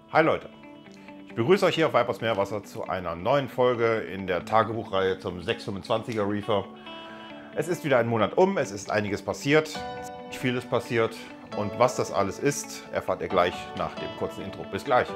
Hi Leute, ich begrüße euch hier auf Vipers Meerwasser zu einer neuen Folge in der Tagebuchreihe zum 625er Reefer. Es ist wieder ein Monat um, es ist einiges passiert, vieles passiert und was das alles ist, erfahrt ihr gleich nach dem kurzen Intro. Bis gleich!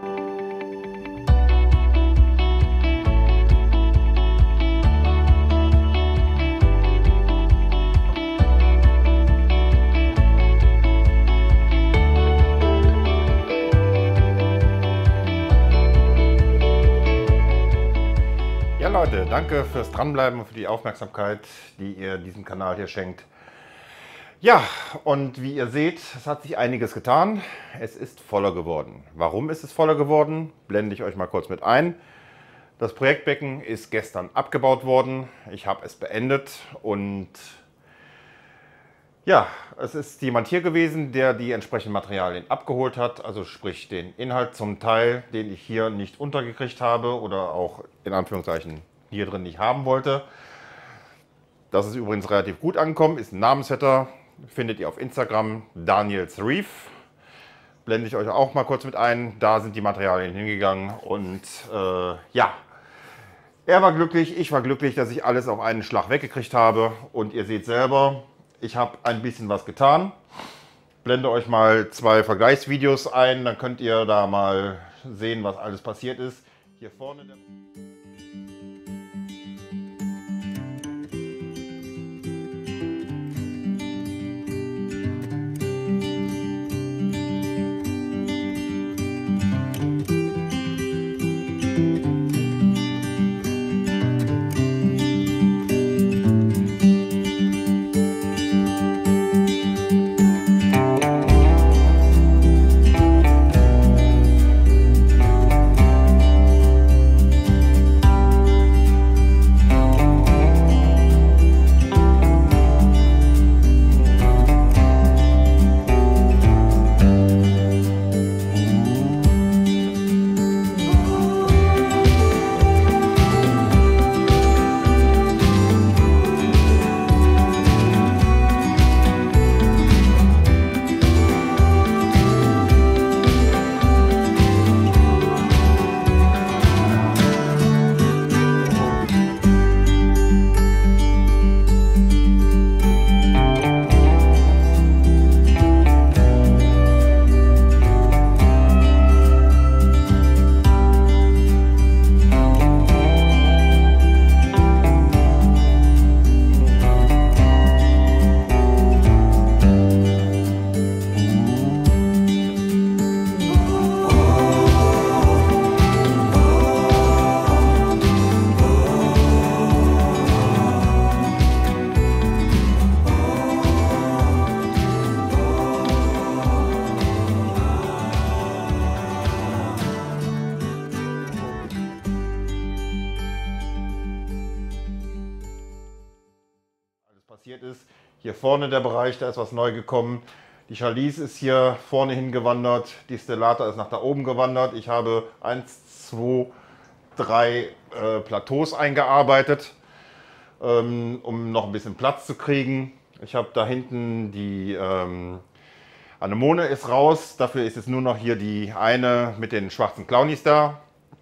Leute, danke fürs Dranbleiben und für die Aufmerksamkeit, die ihr diesem Kanal hier schenkt. Ja, und wie ihr seht, es hat sich einiges getan. Es ist voller geworden. Warum ist es voller geworden? Blende ich euch mal kurz mit ein. Das Projektbecken ist gestern abgebaut worden. Ich habe es beendet und ja, es ist jemand hier gewesen, der die entsprechenden Materialien abgeholt hat, also sprich den Inhalt zum Teil, den ich hier nicht untergekriegt habe oder auch in Anführungszeichen hier drin nicht haben wollte. Das ist übrigens relativ gut angekommen, ist ein Namensvetter, findet ihr auf Instagram, Daniels Reef. Blende ich euch auch mal kurz mit ein, da sind die Materialien hingegangen und ja, er war glücklich, ich war glücklich, dass ich alles auf einen Schlag weggekriegt habe und ihr seht selber, ich habe ein bisschen was getan. Blende euch mal zwei Vergleichsvideos ein, dann könnt ihr da mal sehen, was alles passiert ist. Hier vorne passiert ist. Hier vorne der Bereich, da ist was neu gekommen. Die Chalise ist hier vorne hingewandert, die Stellata ist nach da oben gewandert. Ich habe 1, 2, 3 Plateaus eingearbeitet, um noch ein bisschen Platz zu kriegen. Ich habe da hinten die Anemone ist raus, dafür ist jetzt nur noch hier die eine mit den schwarzen Clownies da.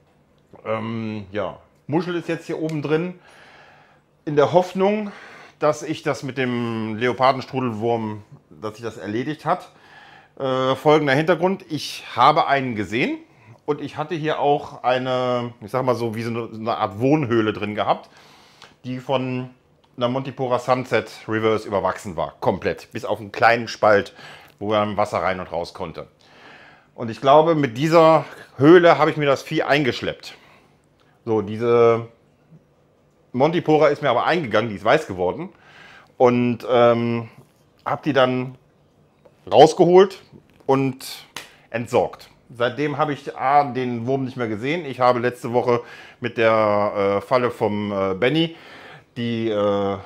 Ja, Muschel ist jetzt hier oben drin, in der Hoffnung, dass ich das mit dem Leopardenstrudelwurm, dass sich das erledigt hat. Folgender Hintergrund, ich habe einen gesehen und ich hatte hier auch eine, ich sag mal so, wie so eine Art Wohnhöhle drin gehabt, die von einer Montipora Sunset Reverse überwachsen war, komplett, bis auf einen kleinen Spalt, wo dann Wasser rein und raus konnte. Und ich glaube, mit dieser Höhle habe ich mir das Vieh eingeschleppt. So, diese Montipora ist mir aber eingegangen, die ist weiß geworden und habe die dann rausgeholt und entsorgt. Seitdem habe ich den Wurm nicht mehr gesehen. Ich habe letzte Woche mit der Falle vom Benny, die habe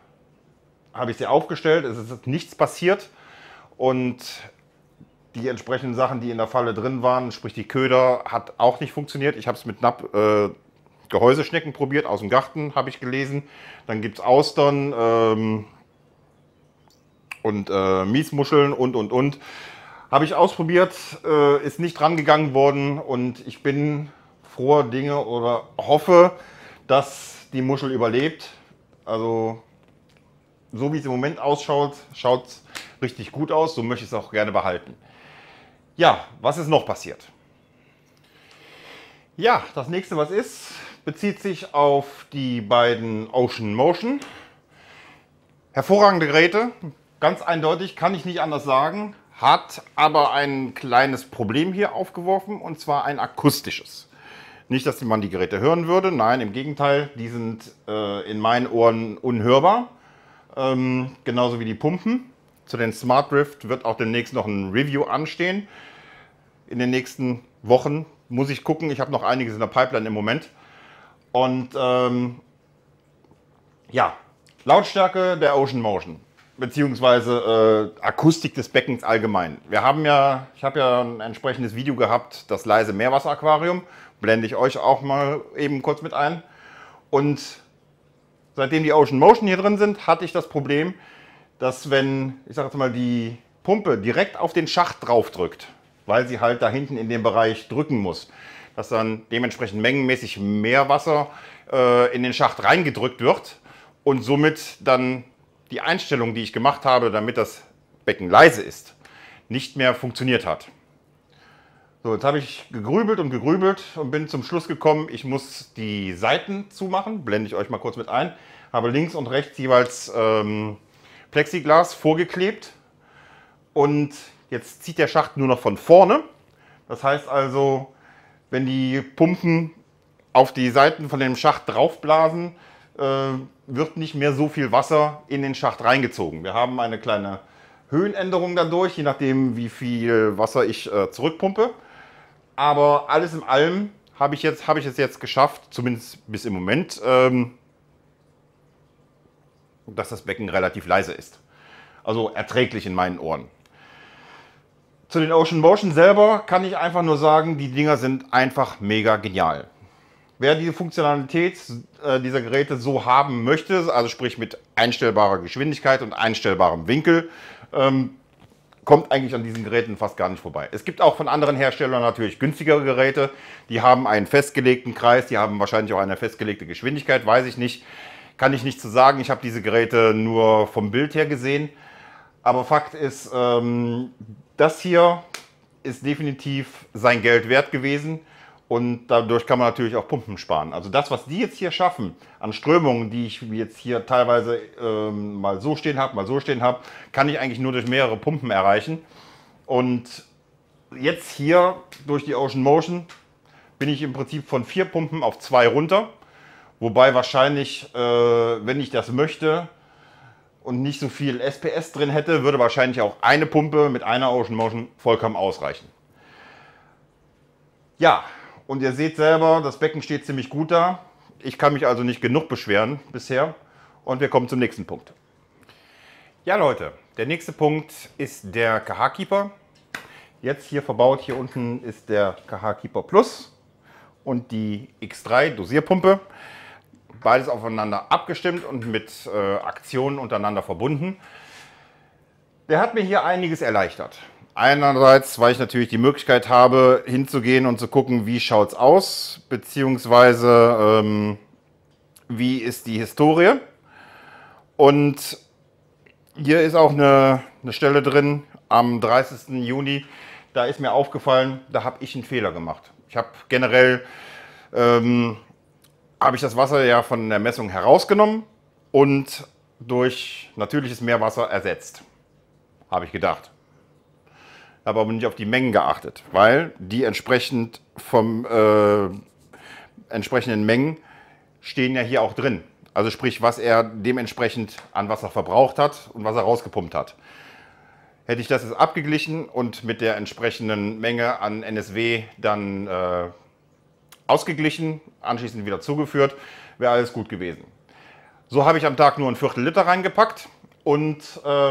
ich sie aufgestellt, es ist nichts passiert und die entsprechenden Sachen, die in der Falle drin waren, sprich die Köder, hat auch nicht funktioniert. Ich habe es mit Gehäuseschnecken probiert, aus dem Garten, habe ich gelesen. Dann gibt es Austern und Miesmuscheln und. Habe ich ausprobiert, ist nicht rangegangen worden und ich bin froher Dinge oder hoffe, dass die Muschel überlebt. Also so wie es im Moment ausschaut, schaut es richtig gut aus. So möchte ich es auch gerne behalten. Ja, was ist noch passiert? Ja, das nächste, was ist, bezieht sich auf die beiden Ocean Motion. Hervorragende Geräte, ganz eindeutig, kann ich nicht anders sagen, hat aber ein kleines Problem hier aufgeworfen, und zwar ein akustisches. Nicht, dass man die Geräte hören würde, nein, im Gegenteil, die sind in meinen Ohren unhörbar, genauso wie die Pumpen. Zu den Smart Drift wird auch demnächst noch ein Review anstehen. In den nächsten Wochen muss ich gucken, ich habe noch einiges in der Pipeline im Moment. Und ja, Lautstärke der Ocean Motion, beziehungsweise Akustik des Beckens allgemein. Ich habe ja ein entsprechendes Video gehabt, das leise Meerwasseraquarium, blende ich euch auch mal eben kurz mit ein. Und seitdem die Ocean Motion hier drin sind, hatte ich das Problem, dass wenn, ich sage jetzt mal, die Pumpe direkt auf den Schacht drauf drückt, weil sie halt da hinten in dem Bereich drücken muss, dass dann dementsprechend mengenmäßig mehr Wasser in den Schacht reingedrückt wird und somit dann die Einstellung, die ich gemacht habe, damit das Becken leise ist, nicht mehr funktioniert hat. So, jetzt habe ich gegrübelt und bin zum Schluss gekommen, ich muss die Seiten zumachen, blende ich euch mal kurz mit ein, habe links und rechts jeweils Plexiglas vorgeklebt und jetzt zieht der Schacht nur noch von vorne. Das heißt also, wenn die Pumpen auf die Seiten von dem Schacht draufblasen, wird nicht mehr so viel Wasser in den Schacht reingezogen. Wir haben eine kleine Höhenänderung dadurch, je nachdem wie viel Wasser ich zurückpumpe. Aber alles in allem habe ich es jetzt geschafft, zumindest bis im Moment, dass das Becken relativ leise ist. Also erträglich in meinen Ohren. Zu den Ocean Motion selber kann ich einfach nur sagen, die Dinger sind einfach mega genial. Wer die Funktionalität dieser Geräte so haben möchte, also sprich mit einstellbarer Geschwindigkeit und einstellbarem Winkel, kommt eigentlich an diesen Geräten fast gar nicht vorbei. Es gibt auch von anderen Herstellern natürlich günstigere Geräte, die haben einen festgelegten Kreis, die haben wahrscheinlich auch eine festgelegte Geschwindigkeit, weiß ich nicht, kann ich nicht zu sagen. Ich habe diese Geräte nur vom Bild her gesehen, aber Fakt ist, das hier ist definitiv sein Geld wert gewesen. Und dadurch kann man natürlich auch Pumpen sparen. Also das, was die jetzt hier schaffen, an Strömungen, die ich jetzt hier teilweise mal so stehen habe, kann ich eigentlich nur durch mehrere Pumpen erreichen. Und jetzt hier durch die Ocean Motion bin ich im Prinzip von 4 Pumpen auf 2 runter. Wobei wahrscheinlich, wenn ich das möchte und nicht so viel SPS drin hätte, würde wahrscheinlich auch eine Pumpe mit einer Ocean Motion vollkommen ausreichen. Ja. Und ihr seht selber, das Becken steht ziemlich gut da. Ich kann mich also nicht genug beschweren bisher. Und wir kommen zum nächsten Punkt. Ja Leute, der nächste Punkt ist der KH Keeper. Jetzt hier verbaut, hier unten ist der KH Keeper Plus und die X3 Dosierpumpe. Beides aufeinander abgestimmt und mit Aktionen untereinander verbunden. Der hat mir hier einiges erleichtert. Einerseits, weil ich natürlich die Möglichkeit habe, hinzugehen und zu gucken, wie schaut es aus, beziehungsweise wie ist die Historie. Und hier ist auch eine Stelle drin am 30. Juni, da ist mir aufgefallen, da habe ich einen Fehler gemacht. Ich habe generell, habe ich das Wasser ja von der Messung herausgenommen und durch natürliches Meerwasser ersetzt, habe ich gedacht. Habe aber nicht auf die Mengen geachtet, weil die entsprechend vom entsprechenden Mengen stehen ja hier auch drin. Also sprich, was er dementsprechend an Wasser verbraucht hat und was er rausgepumpt hat. Hätte ich das jetzt abgeglichen und mit der entsprechenden Menge an NSW dann ausgeglichen, anschließend wieder zugeführt, wäre alles gut gewesen. So habe ich am Tag nur ein Viertel Liter reingepackt und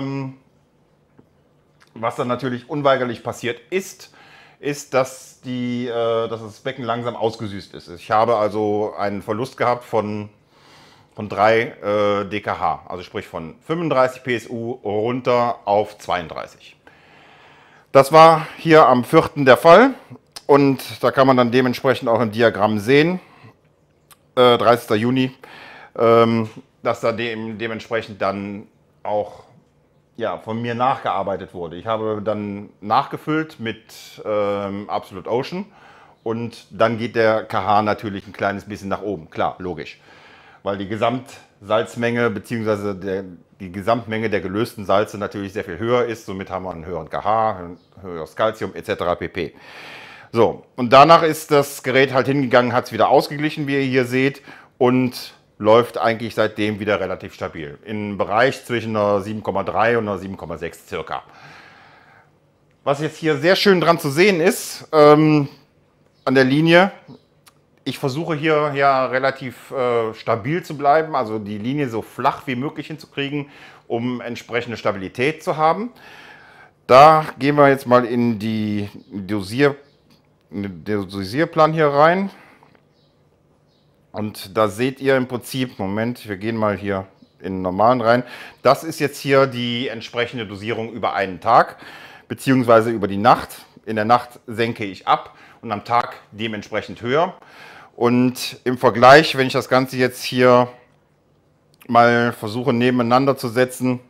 was dann natürlich unweigerlich passiert ist, dass das Becken langsam ausgesüßt ist. Ich habe also einen Verlust gehabt von 3 dkH, also sprich von 35 PSU runter auf 32. Das war hier am 4. der Fall und da kann man dann dementsprechend auch im Diagramm sehen, 30. Juni, dass da dementsprechend dann auch ja, von mir nachgearbeitet wurde. Ich habe dann nachgefüllt mit Absolute Ocean und dann geht der KH natürlich ein kleines bisschen nach oben, klar, logisch. Weil die Gesamtsalzmenge bzw. die Gesamtmenge der gelösten Salze natürlich sehr viel höher ist. Somit haben wir einen höheren KH, ein höheres Calcium etc. pp. So, und danach ist das Gerät halt hingegangen, hat es wieder ausgeglichen, wie ihr hier seht, und läuft eigentlich seitdem wieder relativ stabil. Im Bereich zwischen einer 7,3 und einer 7,6 circa. Was jetzt hier sehr schön dran zu sehen ist, an der Linie, ich versuche hier ja relativ stabil zu bleiben, also die Linie so flach wie möglich hinzukriegen, um entsprechende Stabilität zu haben. Da gehen wir jetzt mal in den Dosierplan hier rein. Und da seht ihr im Prinzip, Moment, wir gehen mal hier in den normalen rein. Das ist jetzt hier die entsprechende Dosierung über einen Tag, beziehungsweise über die Nacht. In der Nacht senke ich ab und am Tag dementsprechend höher. Und im Vergleich, wenn ich das Ganze jetzt hier mal versuche nebeneinander zu setzen,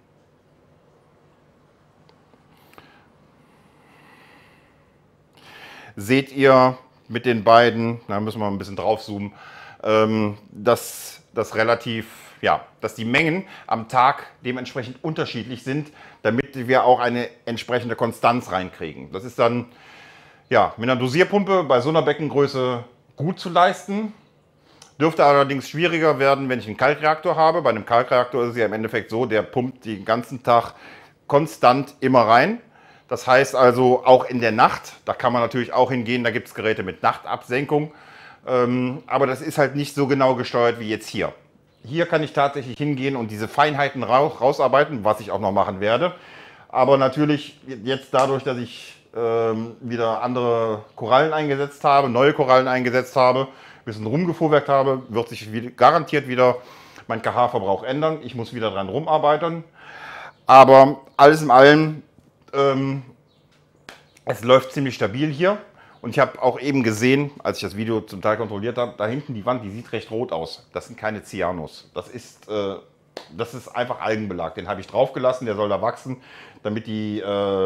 seht ihr mit den beiden, da müssen wir ein bisschen drauf zoomen, dass die Mengen am Tag dementsprechend unterschiedlich sind, damit wir auch eine entsprechende Konstanz reinkriegen. Das ist dann ja, mit einer Dosierpumpe bei so einer Beckengröße gut zu leisten. Dürfte allerdings schwieriger werden, wenn ich einen Kalkreaktor habe. Bei einem Kalkreaktor ist es ja im Endeffekt so, der pumpt den ganzen Tag konstant immer rein. Das heißt also auch in der Nacht, da kann man natürlich auch hingehen, da gibt es Geräte mit Nachtabsenkung. Aber das ist halt nicht so genau gesteuert wie jetzt hier. Hier kann ich tatsächlich hingehen und diese Feinheiten rausarbeiten, was ich auch noch machen werde. Aber natürlich jetzt dadurch, dass ich wieder andere Korallen eingesetzt habe, neue Korallen eingesetzt habe, ein bisschen rumgefuhrwerkt habe, wird sich garantiert wieder mein KH-Verbrauch ändern. Ich muss wieder dran rumarbeiten. Aber alles in allem, es läuft ziemlich stabil hier. Und ich habe auch eben gesehen, als ich das Video zum Teil kontrolliert habe, da hinten die Wand, die sieht recht rot aus. Das sind keine Cyanus. Das ist einfach Algenbelag. Den habe ich draufgelassen, der soll da wachsen, damit die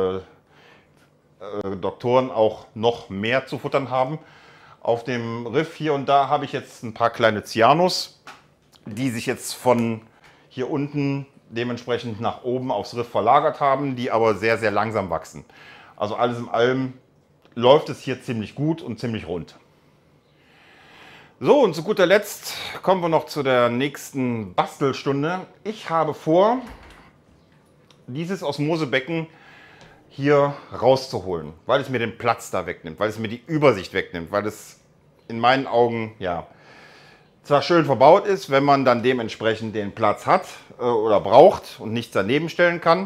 Doktoren auch noch mehr zu futtern haben. Auf dem Riff hier und da habe ich jetzt ein paar kleine Cyanus, die sich jetzt von hier unten dementsprechend nach oben aufs Riff verlagert haben, die aber sehr, sehr langsam wachsen. Also alles in allem läuft es hier ziemlich gut und ziemlich rund. So, und zu guter Letzt kommen wir noch zu der nächsten Bastelstunde. Ich habe vor, dieses Osmosebecken hier rauszuholen, weil es mir den Platz da wegnimmt, weil es mir die Übersicht wegnimmt, weil es in meinen Augen ja zwar schön verbaut ist, wenn man dann dementsprechend den Platz hat oder braucht und nichts daneben stellen kann,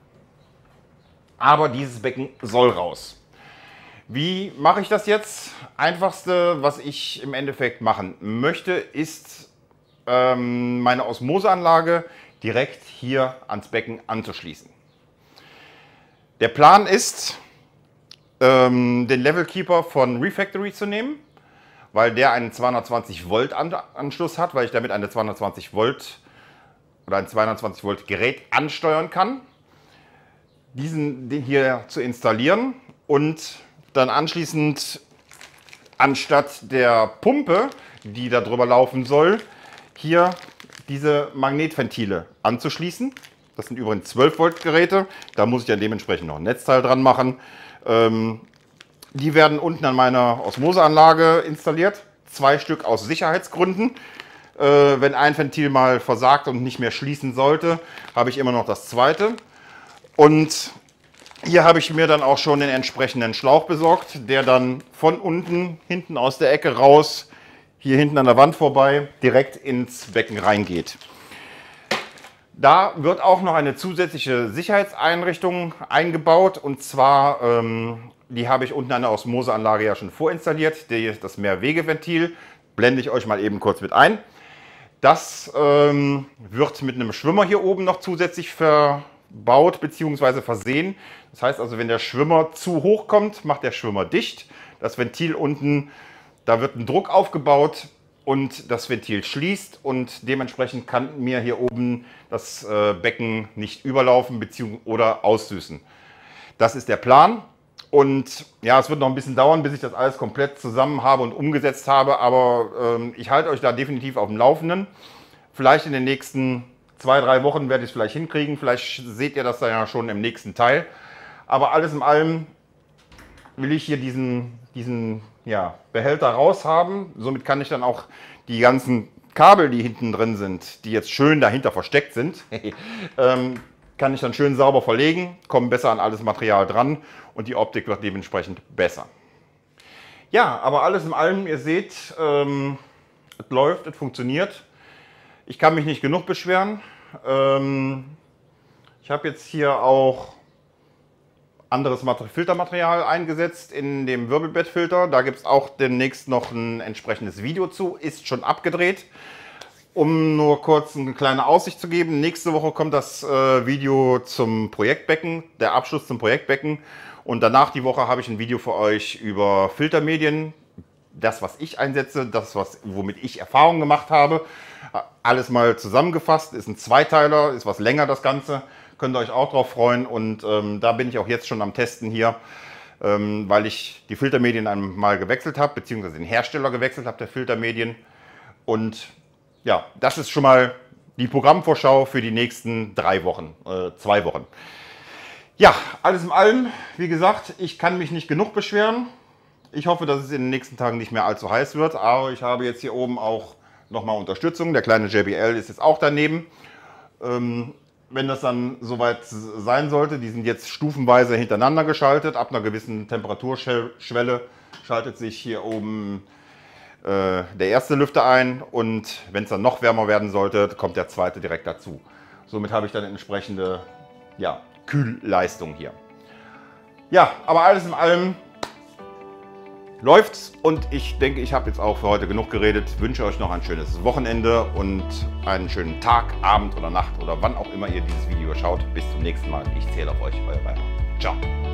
aber dieses Becken soll raus. Wie mache ich das jetzt? Einfachste, was ich im Endeffekt machen möchte, ist meine Osmoseanlage direkt hier ans Becken anzuschließen. Der Plan ist, den Level Keeper von Refactory zu nehmen, weil der einen 220 Volt Anschluss hat, weil ich damit eine 220 Volt oder ein 220 Volt Gerät ansteuern kann. Den hier zu installieren und dann anschließend anstatt der Pumpe, die da drüber laufen soll, hier diese Magnetventile anzuschließen. Das sind übrigens 12 Volt Geräte, da muss ich dann dementsprechend noch ein Netzteil dran machen. Die werden unten an meiner Osmoseanlage installiert, 2 Stück aus Sicherheitsgründen. Wenn ein Ventil mal versagt und nicht mehr schließen sollte, habe ich immer noch das zweite. Und hier habe ich mir dann auch schon den entsprechenden Schlauch besorgt, der dann von unten, hinten aus der Ecke raus, hier hinten an der Wand vorbei, direkt ins Becken reingeht. Da wird auch noch eine zusätzliche Sicherheitseinrichtung eingebaut, und zwar, die habe ich unten an der Osmoseanlage ja schon vorinstalliert, das Mehrwegeventil, blende ich euch mal eben kurz mit ein. Das wird mit einem Schwimmer hier oben noch zusätzlich aufgebaut bzw. versehen. Das heißt also, wenn der Schwimmer zu hoch kommt, macht der Schwimmer dicht. Das Ventil unten, da wird ein Druck aufgebaut und das Ventil schließt und dementsprechend kann mir hier oben das Becken nicht überlaufen bzw. oder aussüßen. Das ist der Plan. Und ja, es wird noch ein bisschen dauern, bis ich das alles komplett zusammen habe und umgesetzt habe, aber ich halte euch da definitiv auf dem Laufenden. Vielleicht in den nächsten 2-3 Wochen werde ich es vielleicht hinkriegen, vielleicht seht ihr das dann ja schon im nächsten Teil. Aber alles in allem will ich hier diesen Behälter raus haben. Somit kann ich dann auch die ganzen Kabel, die hinten drin sind, die jetzt schön dahinter versteckt sind, kann ich dann schön sauber verlegen, kommen besser an alles Material dran und die Optik wird dementsprechend besser. Ja, aber alles in allem, ihr seht, es läuft, es funktioniert. Ich kann mich nicht genug beschweren. Ich habe jetzt hier auch anderes Filtermaterial eingesetzt in dem Wirbelbettfilter. Da gibt es auch demnächst noch ein entsprechendes Video zu, ist schon abgedreht. Um nur kurz eine kleine Aussicht zu geben, nächste Woche kommt das Video zum Projektbecken, der Abschluss zum Projektbecken. Und danach die Woche habe ich ein Video für euch über Filtermedien. Das, was ich einsetze, das, womit ich Erfahrungen gemacht habe. Alles mal zusammengefasst, ist ein Zweiteiler, ist was länger das Ganze. Könnt ihr euch auch drauf freuen. Und da bin ich auch jetzt schon am Testen hier, weil ich die Filtermedien einmal gewechselt habe, beziehungsweise den Hersteller gewechselt habe der Filtermedien. Und ja, das ist schon mal die Programmvorschau für die nächsten 2 Wochen. Ja, alles in allem, wie gesagt, ich kann mich nicht genug beschweren. Ich hoffe, dass es in den nächsten Tagen nicht mehr allzu heiß wird, aber ich habe jetzt hier oben auch nochmal Unterstützung. Der kleine JBL ist jetzt auch daneben. Wenn das dann soweit sein sollte, die sind jetzt stufenweise hintereinander geschaltet. Ab einer gewissen Temperaturschwelle schaltet sich hier oben der erste Lüfter ein und wenn es dann noch wärmer werden sollte, kommt der zweite direkt dazu. Somit habe ich dann entsprechende Kühlleistung hier. Ja, aber alles in allem läuft's und ich denke, ich habe jetzt auch für heute genug geredet. Wünsche euch noch ein schönes Wochenende und einen schönen Tag, Abend oder Nacht oder wann auch immer ihr dieses Video schaut. Bis zum nächsten Mal. Ich zähle auf euch, euer Rainer. Ciao.